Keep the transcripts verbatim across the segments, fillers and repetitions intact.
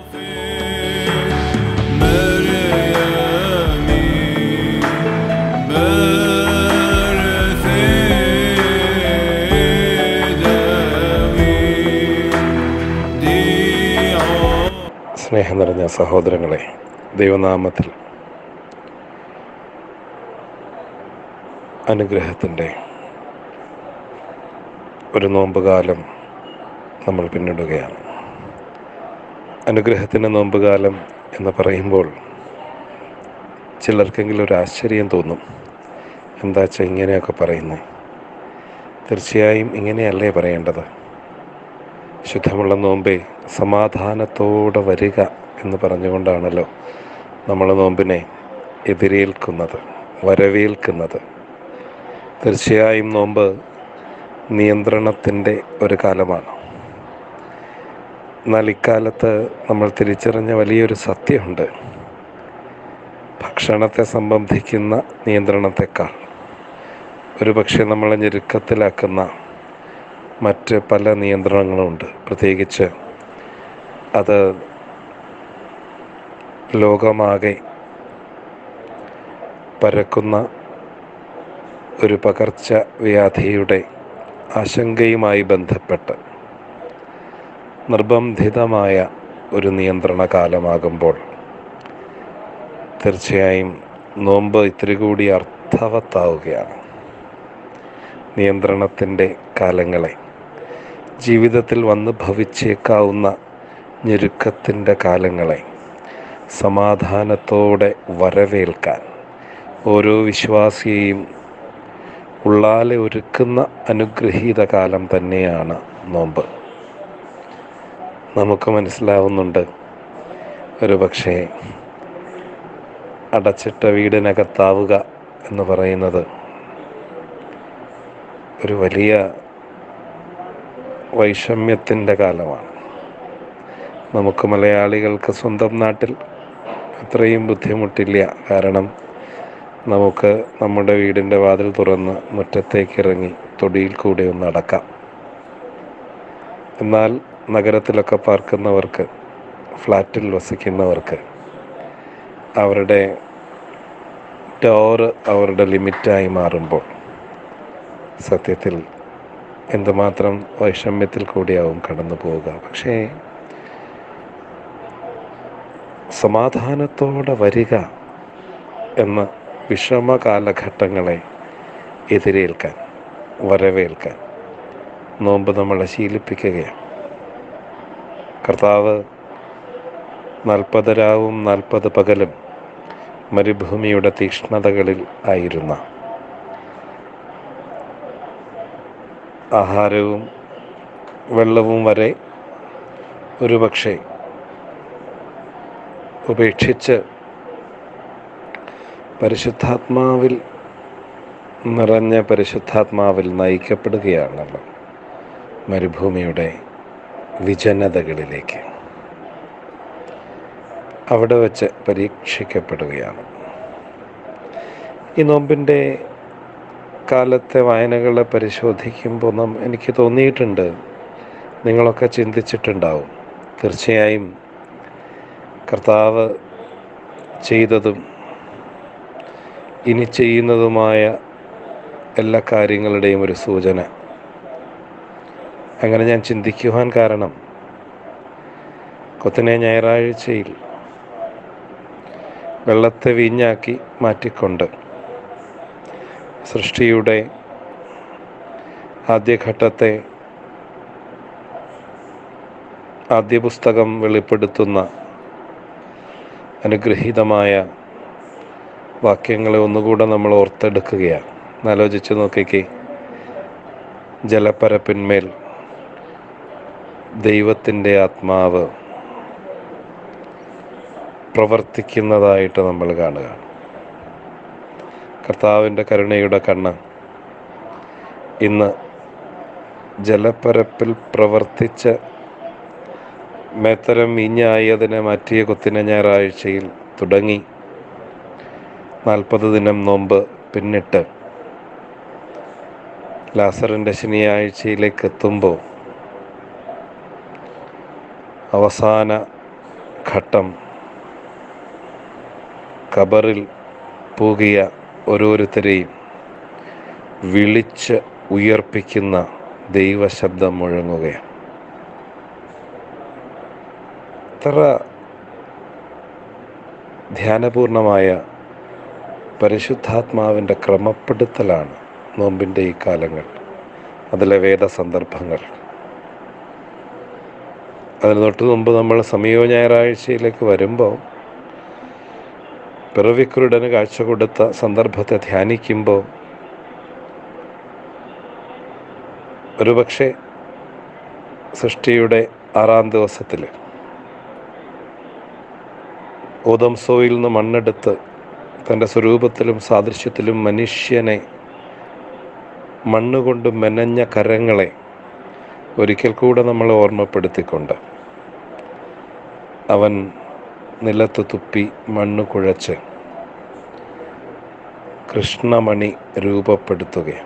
സ്നേഹം നിറഞ്ഞ സഹോദരങ്ങളെ, ദൈവനാമത്തിൽ അനുഗ്രഹത്തിൻ്റെ ഒരു നോമ്പുകാലം നമ്മൾ പിന്നിടുകയാണ്. അനുഗ്രഹത്തിൻ്റെ നോമ്പുകാലം എന്ന് പറയുമ്പോൾ ചിലർക്കെങ്കിലും ഒരു ആശ്ചര്യം തോന്നും. എന്താ വെച്ചാൽ ഇങ്ങനെയൊക്കെ പറയുന്നത്? തീർച്ചയായും ഇങ്ങനെയല്ലേ പറയേണ്ടത്? ശുദ്ധമുള്ള നോമ്പേ സമാധാനത്തോടെ വരിക എന്ന് പറഞ്ഞുകൊണ്ടാണല്ലോ നമ്മൾ നോമ്പിനെ എതിരേൽക്കുന്നത്, വരവേൽക്കുന്നത്. തീർച്ചയായും നോമ്പ് നിയന്ത്രണത്തിൻ്റെ ഒരു കാലമാണ്. എന്നാൽ ഇക്കാലത്ത് നമ്മൾ തിരിച്ചറിഞ്ഞ വലിയൊരു സത്യമുണ്ട്. ഭക്ഷണത്തെ സംബന്ധിക്കുന്ന നിയന്ത്രണത്തെക്കാൾ ഒരു പക്ഷേ നമ്മളെ ഞെരുക്കത്തിലാക്കുന്ന മറ്റ് പല നിയന്ത്രണങ്ങളുമുണ്ട്. പ്രത്യേകിച്ച് അത് ലോകമാകെ പരക്കുന്ന ഒരു പകർച്ചവ്യാധിയുടെ ആശങ്കയുമായി ബന്ധപ്പെട്ട് നിർബന്ധിതമായ ഒരു നിയന്ത്രണ കാലമാകുമ്പോൾ തീർച്ചയായും നോമ്പ് ഇത്തിരി കൂടി അർത്ഥവത്താവുകയാണ്. നിയന്ത്രണത്തിൻ്റെ കാലങ്ങളെ, ജീവിതത്തിൽ വന്ന് ഭവിച്ചേക്കാവുന്ന ഞെരുക്കത്തിൻ്റെ കാലങ്ങളെ സമാധാനത്തോടെ വരവേൽക്കാൻ ഓരോ വിശ്വാസിയെയും ഉള്ളാലെ ഒരുക്കുന്ന അനുഗ്രഹീത കാലം തന്നെയാണ് നോമ്പ്. നമുക്ക് മനസ്സിലാവുന്നുണ്ട്, ഒരു പക്ഷേ അടച്ചിട്ട വീടിനകത്താവുക എന്ന് പറയുന്നത് ഒരു വലിയ വൈഷമ്യത്തിൻ്റെ കാലമാണ്. നമുക്ക് മലയാളികൾക്ക് സ്വന്തം നാട്ടിൽ അത്രയും ബുദ്ധിമുട്ടില്ല. കാരണം നമുക്ക് നമ്മുടെ വീടിൻ്റെ വാതിൽ തുറന്ന് മുറ്റത്തേക്കിറങ്ങി തൊടിയിൽ കൂടെ ഒന്ന് നടക്കാം. എന്നാൽ നഗരത്തിലൊക്കെ പാർക്കുന്നവർക്ക്, ഫ്ലാറ്റിൽ വസിക്കുന്നവർക്ക് അവരുടെ ഡോറ് അവരുടെ ലിമിറ്റായി മാറുമ്പോൾ സത്യത്തിൽ എന്തുമാത്രം വൈഷമ്യത്തിൽ കൂടിയാവും കടന്നു പോവുക. പക്ഷേ സമാധാനത്തോടെ വരിക എന്ന വിഷമ കാലഘട്ടങ്ങളെ എതിരേൽക്കാൻ, വരവേൽക്കാൻ നോമ്പ് നമ്മളെ ശീലിപ്പിക്കുകയാണ്. കർത്താവ് നാൽപ്പത് രാവും നാൽപ്പത് പകലും മരുഭൂമിയുടെ തീക്ഷ്ണതകളിൽ ആയിരുന്ന, ആഹാരവും വെള്ളവും വരെ ഒരുപക്ഷെ ഉപേക്ഷിച്ച് പരിശുദ്ധാത്മാവിൽ നിറഞ്ഞ പരിശുദ്ധാത്മാവിൽ നയിക്കപ്പെടുകയാണല്ലോ മരുഭൂമിയുടെ വിജനതകളിലേക്ക്. അവിടെ വച്ച് പരീക്ഷിക്കപ്പെടുകയാണ്. ഈ നോമ്പിൻ്റെ കാലത്തെ വായനകളെ പരിശോധിക്കുമ്പോൾ നാം എനിക്ക് തോന്നിയിട്ടുണ്ട്, നിങ്ങളൊക്കെ ചിന്തിച്ചിട്ടുണ്ടാവും, തീർച്ചയായും കർത്താവ് ചെയ്തതും ഇനി ചെയ്യുന്നതുമായ എല്ലാ കാര്യങ്ങളുടെയും ഒരു സൂചന. അങ്ങനെ ഞാൻ ചിന്തിക്കുവാൻ കാരണം, കൊത്തിനെ ഞായറാഴ്ചയിൽ വെള്ളത്തെ വീഞ്ഞാക്കി മാറ്റിക്കൊണ്ട് സൃഷ്ടിയുടെ ആദ്യഘട്ടത്തെ ആദ്യ പുസ്തകം വെളിപ്പെടുത്തുന്ന അനുഗ്രഹീതമായ വാക്യങ്ങളെ ഒന്നുകൂടെ നമ്മൾ ഓർത്തെടുക്കുകയാണ്. ആലോചിച്ച് നോക്കിക്കേ, ജലപ്പരപ്പിന്മേൽ ദൈവത്തിൻ്റെ ആത്മാവ് പ്രവർത്തിക്കുന്നതായിട്ട് നമ്മൾ കാണുക. കർത്താവിൻ്റെ കരുണയുടെ കണ്ണ് ഇന്ന് ജലപ്പരപ്പിൽ പ്രവർത്തിച്ച് മേത്തരം വീഞ്ഞായി അതിനെ മാറ്റിയ കൊത്തിന ഞായറാഴ്ചയിൽ തുടങ്ങി നാൽപ്പത് ദിനം നോമ്പ് പിന്നിട്ട് ലാസറിൻ്റെ ശനിയാഴ്ചയിലേക്ക് എത്തുമ്പോൾ അവസാന ഘട്ടം ഖബറിൽ പൂകിയ ഓരോരുത്തരെയും വിളിച്ച് ഉയർപ്പിക്കുന്ന ദൈവശബ്ദം മുഴങ്ങുകയാണ്. എത്ര ധ്യാനപൂർണമായ പരിശുദ്ധാത്മാവിൻ്റെ ക്രമപ്പെടുത്തലാണ് നോമ്പിൻ്റെ ഈ കാലങ്ങൾ, അതിലെ വേദസന്ദർഭങ്ങൾ. അതിന് തൊട്ട് മുമ്പ് നമ്മൾ സമീപ ഞായറാഴ്ചയിലേക്ക് വരുമ്പോൾ പിറവിക്കുരുടന് കാഴ്ച കൊടുത്ത സന്ദർഭത്തെ ധ്യാനിക്കുമ്പോൾ ഒരുപക്ഷെ സൃഷ്ടിയുടെ ആറാം ദിവസത്തിൽ ഓതംസോയിൽ നിന്ന് മണ്ണെടുത്ത് തൻ്റെ സ്വരൂപത്തിലും സാദൃശ്യത്തിലും മനുഷ്യനെ മണ്ണുകൊണ്ട് മെനഞ്ഞ കരങ്ങളെ ഒരിക്കൽ കൂടെ നമ്മളെ ഓർമ്മപ്പെടുത്തിക്കൊണ്ട് അവൻ നിലത്ത് തുപ്പി മണ്ണ് കുഴച്ച് കൃഷ്ണമണി രൂപപ്പെടുത്തുകയാണ്.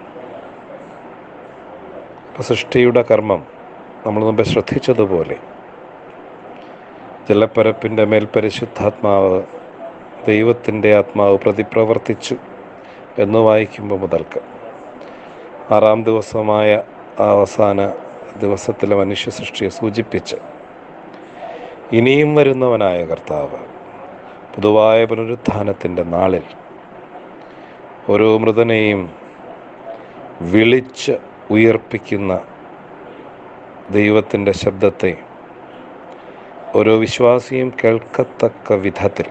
അപ്പോൾ സൃഷ്ടിയുടെ കർമ്മം നമ്മൾ മുമ്പ് ശ്രദ്ധിച്ചതുപോലെ ജലപ്പരപ്പിൻ്റെ മേൽ പരിശുദ്ധാത്മാവ് ദൈവത്തിൻ്റെ ആത്മാവ് പ്രതിപ്രവർത്തിച്ചു എന്ന് വായിക്കുമ്പോൾ മുതൽക്ക് ആറാം ദിവസമായ അവസാന ദിവസത്തിലെ മനുഷ്യ സൃഷ്ടിയെ സൂചിപ്പിച്ച് ഇനിയും വരുന്നവനായ കർത്താവ് പൊതുവായ പുനരുത്ഥാനത്തിൻ്റെ നാളിൽ ഓരോ മൃതനെയും വിളിച്ച് ഉയർപ്പിക്കുന്ന ദൈവത്തിൻ്റെ ശബ്ദത്തെ ഓരോ വിശ്വാസിയും കേൾക്കത്തക്ക വിധത്തിൽ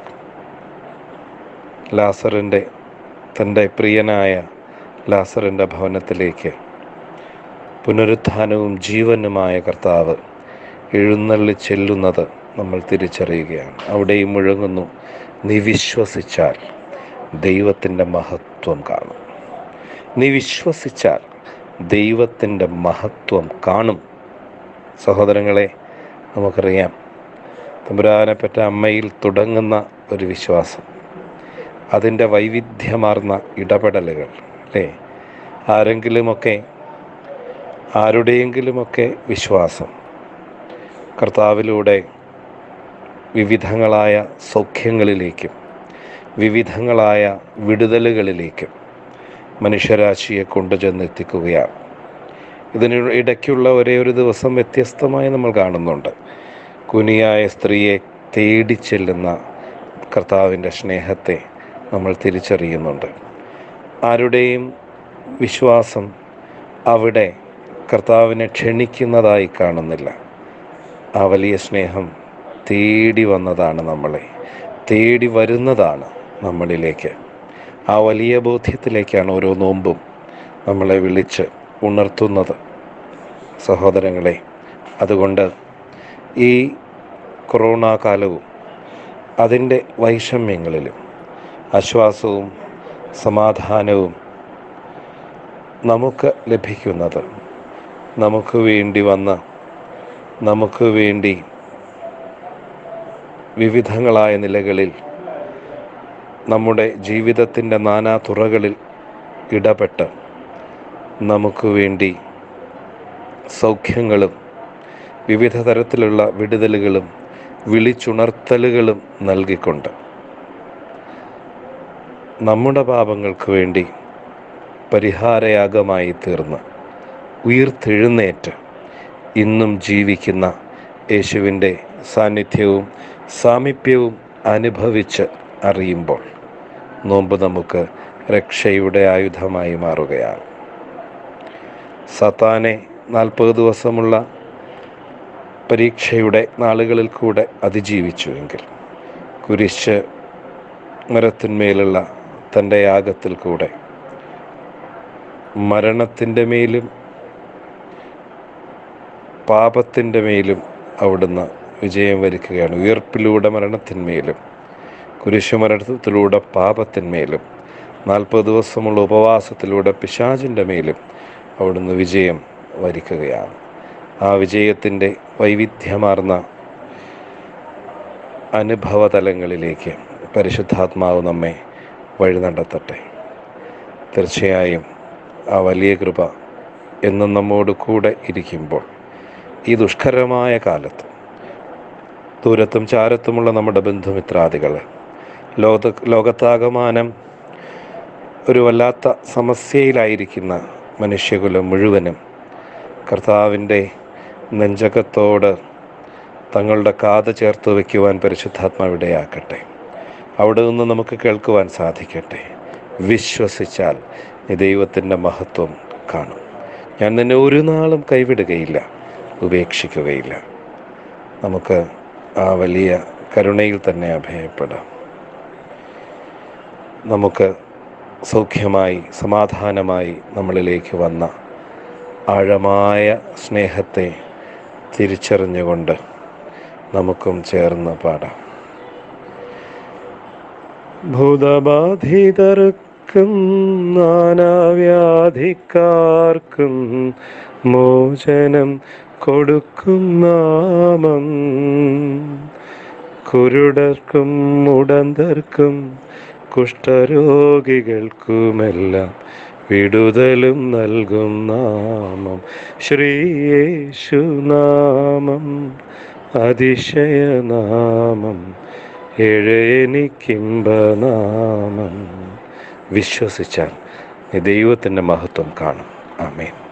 ലാസറിൻ്റെ തൻ്റെ പ്രിയനായ ലാസറിൻ്റെ ഭവനത്തിലേക്ക് പുനരുത്ഥാനവും ജീവനുമായ കർത്താവ് എഴുന്നള്ളി ചെല്ലുന്നത് നമ്മൾ തിരിച്ചറിയുകയാണ്. അവിടെയും മുഴങ്ങുന്നു, നീ വിശ്വസിച്ചാൽ ദൈവത്തിൻ്റെ മഹത്വം കാണും. നീ വിശ്വസിച്ചാൽ ദൈവത്തിൻ്റെ മഹത്വം കാണും. സഹോദരങ്ങളെ, നമുക്കറിയാം തമ്പുരാനെപ്പറ്റ അമ്മയിൽ തുടങ്ങുന്ന ഒരു വിശ്വാസം, അതിൻ്റെ വൈവിധ്യമാർന്ന ഇടപെടലുകൾ അല്ലേ. ആരെങ്കിലുമൊക്കെ ആരുടെയെങ്കിലുമൊക്കെ വിശ്വാസം കർത്താവിലൂടെ വിവിധങ്ങളായ സൗഖ്യങ്ങളിലേക്കും വിവിധങ്ങളായ വിടുതലുകളിലേക്കും മനുഷ്യരാശിയെ കൊണ്ടുചെന്നെത്തിക്കുകയാണ്. ഇതിന് ഇടയ്ക്കുള്ള ഒരേ ഒരു ദിവസം വ്യത്യസ്തമായി നമ്മൾ കാണുന്നുണ്ട്. കുനിയായ സ്ത്രീയെ തേടി ചെല്ലുന്ന കർത്താവിൻ്റെ സ്നേഹത്തെ നമ്മൾ തിരിച്ചറിയുന്നുണ്ട്. ആരുടെയും വിശ്വാസം അവിടെ കർത്താവിനെ ക്ഷണിക്കുന്നതായി കാണുന്നില്ല. ആ വലിയ സ്നേഹം തേടി വന്നതാണ്, നമ്മളെ തേടി വരുന്നതാണ് നമ്മളിലേക്ക്. ആ വലിയ ബോധ്യത്തിലേക്കാണ് ഓരോ നോമ്പും നമ്മളെ വിളിച്ച് ഉണർത്തുന്നത്. സഹോദരങ്ങളെ, അതുകൊണ്ട് ഈ കൊറോണ കാലവും അതിൻ്റെ വൈഷമ്യങ്ങളിലും ആശ്വാസവും സമാധാനവും നമുക്ക് ലഭിക്കുന്നത് നമുക്ക് വേണ്ടി വന്ന് നമുക്ക് വേണ്ടി വിവിധങ്ങളായ നിലകളിൽ നമ്മുടെ ജീവിതത്തിൻ്റെ നാനാ തുറകളിൽ ഇടപെട്ട് നമുക്ക് വേണ്ടി സൗഖ്യങ്ങളും വിവിധ തരത്തിലുള്ള വിടുതലുകളും വിളിച്ചുണർത്തലുകളും നൽകിക്കൊണ്ട് നമ്മുടെ പാപങ്ങൾക്ക് വേണ്ടി പരിഹാരയാഗമായി തീർന്ന് ഉയിർത്തെഴുന്നേറ്റ് ഇന്നും ജീവിക്കുന്ന യേശുവിൻ്റെ സാന്നിധ്യവും സാമീപ്യവും അനുഭവിച്ച് അറിയുമ്പോൾ നോമ്പ് നമുക്ക് രക്ഷയുടെ ആയുധമായി മാറുകയാണ്. സാത്താനെ നാൽപ്പത് ദിവസമുള്ള പരീക്ഷയുടെ നാളുകളിൽ കൂടെ അതിജീവിച്ചുവെങ്കിൽ കുരിശ് മരത്തിന്മേലുള്ള തൻ്റെ യാഗത്തിൽ കൂടെ മരണത്തിൻ്റെ മേലും പാപത്തിൻ്റെ മേലും അവിടുന്ന് വിജയം വരിക്കുകയാണ്. ഉയർപ്പിലൂടെ മരണത്തിന്മേലും കുരിശുമരണത്തിലൂടെ പാപത്തിന്മേലും നാൽപ്പത് ദിവസമുള്ള ഉപവാസത്തിലൂടെ പിശാചിൻ്റെ മേലും അവിടുന്ന് വിജയം വരിക്കുകയാണ്. ആ വിജയത്തിൻ്റെ വൈവിധ്യമാർന്ന അനുഭവതലങ്ങളിലേക്ക് പരിശുദ്ധാത്മാവ് നമ്മെ വഴി നടത്തട്ടെ. തീർച്ചയായും ആ വലിയ കൃപ എന്നും നമ്മോട് കൂടെ ഇരിക്കുമ്പോൾ ഈ ദുഷ്കരമായ കാലത്ത് ദൂരത്തും ചാരത്തുമുള്ള നമ്മുടെ ബന്ധുമിത്രാദികൾ, ലോക ലോകത്താകമാനം ഒരു വല്ലാത്ത സമസ്യയിലായിരിക്കുന്ന മനുഷ്യകുലം മുഴുവനും കർത്താവിൻ്റെ നെഞ്ചകത്തോട് തങ്ങളുടെ കാത് ചേർത്ത് വയ്ക്കുവാൻ പരിശുദ്ധാത്മാവിടയാക്കട്ടെ. അവിടെ നിന്ന് നമുക്ക് കേൾക്കുവാൻ സാധിക്കട്ടെ. വിശ്വസിച്ചാൽ നീ ദൈവത്തിൻ്റെ മഹത്വം കാണും. ഞാൻ നിന്നെ ഒരു നാളും കൈവിടുകയില്ല, ഉപേക്ഷിക്കുകയില്ല. നമുക്ക് ആ വലിയ കരുണയിൽ തന്നെ അഭയപ്പെടാം. നമുക്ക് സൗഖ്യമായി സമാധാനമായി നമ്മളിലേക്ക് വന്ന ആഴമായ സ്നേഹത്തെ തിരിച്ചറിഞ്ഞുകൊണ്ട് നമുക്കും ചേർന്ന് പാടാം. ഭൂതബാധിതർക്കും നാനാവ്യാധിക്കാർക്കും മോചനം കൊടുക്കും നാമം, കുരുടർക്കും മുടന്തർക്കും കുഷ്ഠരോഗികൾക്കുമെല്ലാം വിടുതലും നൽകും നാമം. ശ്രീയേശുനാമം അതിശയനാമം, എഴയെനിക്കിമ്പനാമം. വിശ്വസിച്ചാൽ നീ ദൈവത്തിൻ്റെ മഹത്വം കാണും. ആമേൻ.